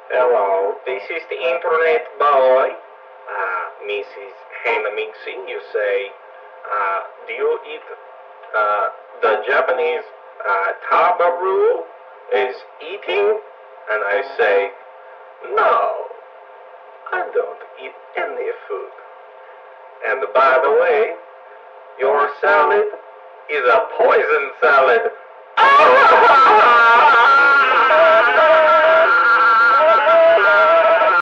Hello, this is the internet boy. Mrs. Hannah you say, do you eat the Japanese taba rule is eating? And I say, no, I don't eat any food. And by the way, your salad is a poison salad.